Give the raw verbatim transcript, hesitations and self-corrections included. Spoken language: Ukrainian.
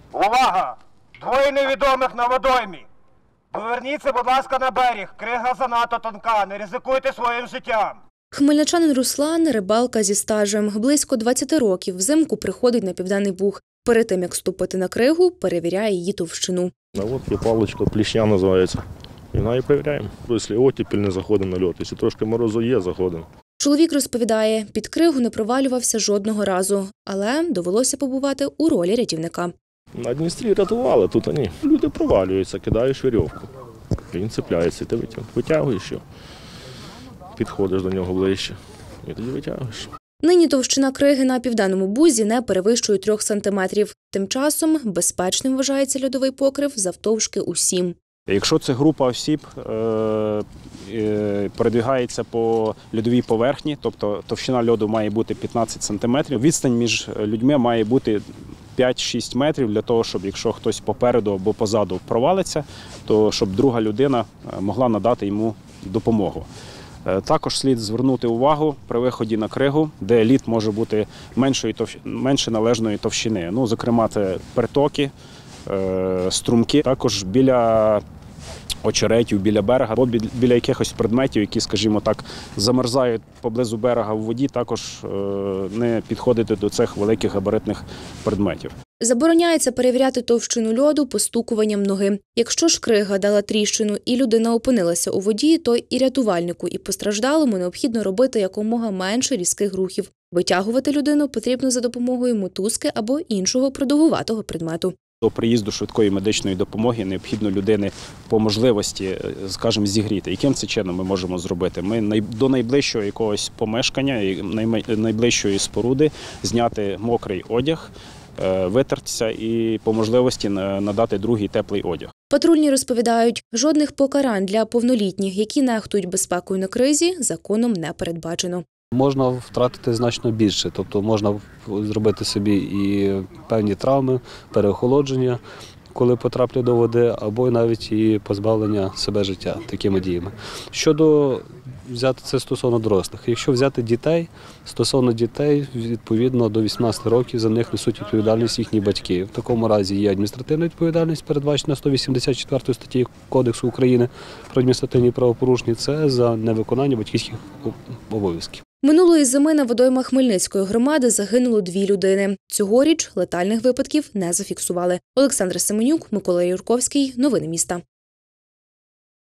Увага! Двоє невідомих на водоймі. Поверніться, будь ласка, на берег. Крига занадто тонка, не ризикуйте своїм життям. Хмельничанин Руслан – рибалка зі стажем. Близько двадцяти років взимку приходить на Південний Буг. Перед тим, як ступити на кригу, перевіряє її товщину. А от є паличка, плішня називається. І на і перевіряємо. Якщо оттепель, не заходимо на льот. Якщо трошки морозу є, заходимо. Чоловік розповідає, під кригу не провалювався жодного разу, але довелося побувати у ролі рятівника. На Дністрі рятували, тут ні. Люди провалюються, кидаєш вірьовку. Він цепляється, і ти витягуєш його. Підходиш до нього ближче і тоді витягуєш. Нині товщина криги на Південному Бузі не перевищує трьох сантиметрів. Тим часом безпечним вважається льодовий покрив завтовшки у сім. Якщо це група осіб е, е, передвигається по льодовій поверхні, тобто товщина льоду має бути п'ятнадцять сантиметрів, відстань між людьми має бути п'ять-шість метрів для того, щоб якщо хтось попереду або позаду провалиться, то щоб друга людина могла надати йому допомогу. Також слід звернути увагу при виході на кригу, де лід може бути меншої, менше належної товщини. Ну, зокрема, це притоки, струмки, також біля очеретів, біля берега, або біля якихось предметів, які, скажімо так, замерзають поблизу берега в воді, також не підходити до цих великих габаритних предметів. Забороняється перевіряти товщину льоду постукуванням ноги. Якщо ж крига дала тріщину і людина опинилася у воді, то і рятувальнику, і постраждалому необхідно робити якомога менше різких рухів. Витягувати людину потрібно за допомогою мотузки або іншого продовгуватого предмету. До приїзду швидкої медичної допомоги необхідно людини по можливості, скажімо, зігріти. Яким це чином ми можемо зробити? Ми до найближчого якогось помешкання, найближчої споруди зняти мокрий одяг, витертися і по можливості надати другий теплий одяг. Патрульні розповідають, жодних покарань для повнолітніх, які нехтують безпекою на кризі, законом не передбачено. Можна втратити значно більше, тобто можна зробити собі і певні травми, переохолодження, коли потраплять до води, або навіть і позбавлення себе життя такими діями. Щодо взяти це стосовно дорослих. Якщо взяти дітей, стосовно дітей, відповідно, до вісімнадцяти років за них несуть відповідальність їхні батьки. В такому разі є адміністративна відповідальність, передбачена сто вісімдесят четвертою статтею Кодексу України про адміністративні правопорушення, це за невиконання батьківських обов'язків. Минулої зими на водоймах Хмельницької громади загинуло дві людини. Цьогоріч летальних випадків не зафіксували. Олександра Семенюк, Микола Юрковський. Новини міста.